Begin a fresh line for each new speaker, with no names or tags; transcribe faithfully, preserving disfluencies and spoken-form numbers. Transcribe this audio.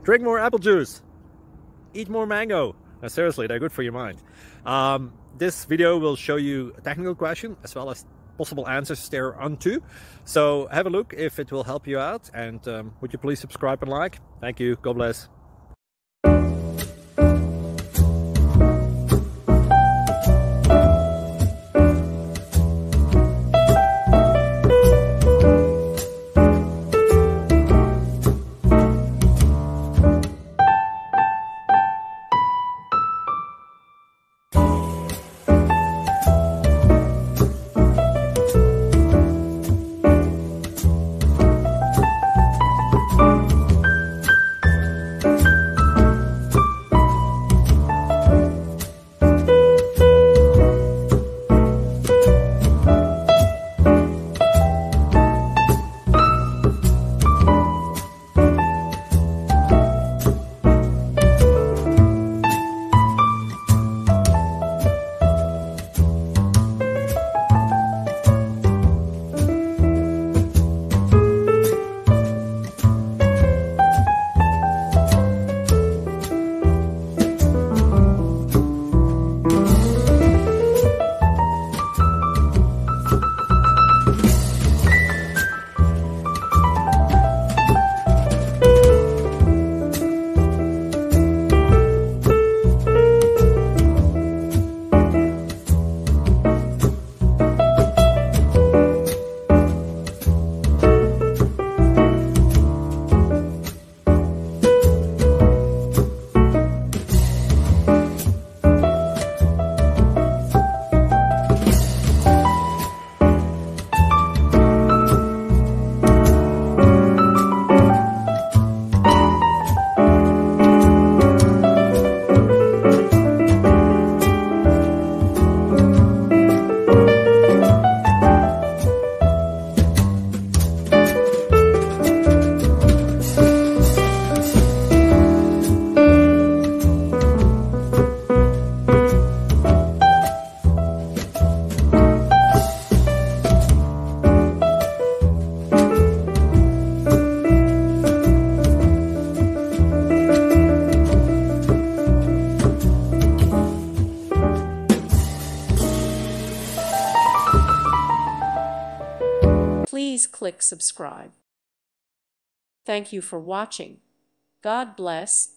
Drink more apple juice. Eat more mango. No, seriously, they're good for your mind. Um, this video will show you a technical question as well as possible answers thereunto. So have a look if it will help you out, and um, would you please subscribe and like? Thank you. God bless.
Please click subscribe. Thank you for watching. God bless